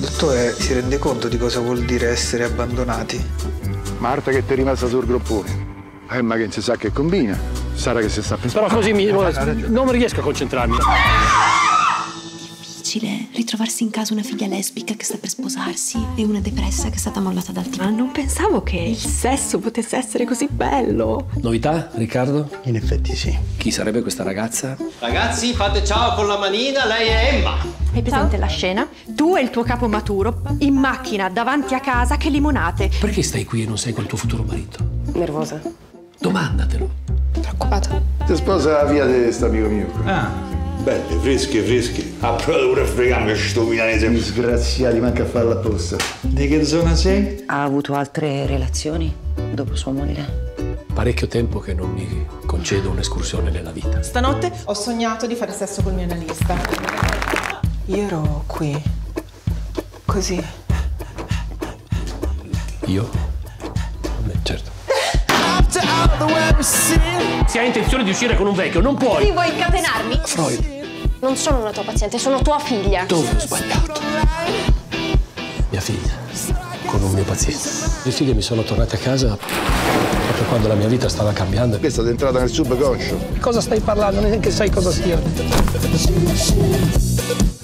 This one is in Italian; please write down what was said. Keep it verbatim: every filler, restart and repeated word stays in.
Dottore, si rende conto di cosa vuol dire essere abbandonati? Marta che ti è rimasta sul groppone. Eh, ma che non si sa che combina. Sarà che si sta pensando. Però così mi, non riesco a concentrarmi. Difficile ritrovarsi in casa una figlia lesbica che sta per sposarsi e una depressa che è stata mollata dal tipo. Ma non pensavo che il sesso potesse essere così bello. Novità, Riccardo? In effetti sì. Chi sarebbe questa ragazza? Ragazzi, fate ciao con la manina, lei è Emma. Hai presente la scena? Tu e il tuo capo maturo in macchina davanti a casa, che limonate. Perché stai qui e non sei col tuo futuro marito? Nervosa. Domandatelo. Preoccupata. Ti sposa la figlia di questo amico mio. Ah. Belle, fresche, fresche. Ha provato pure a fregarmi sto milanese. Disgraziati, manca a farla apposta. Di che zona sei? Ha avuto altre relazioni dopo sua moglie? Parecchio tempo che non mi concedo un'escursione nella vita. Stanotte ho sognato di fare sesso col mio analista. Io ero qui, così. Io? Beh, certo. Se hai intenzione di uscire con un vecchio, non puoi. Ti vuoi incatenarmi? Freud. Non sono una tua paziente, sono tua figlia. Dove ho sbagliato? Mia figlia, con un mio paziente. Le figlie mi sono tornate a casa proprio quando la mia vita stava cambiando. Questa è entrata nel subconscio. Cosa stai parlando? Neanche sai cosa sia.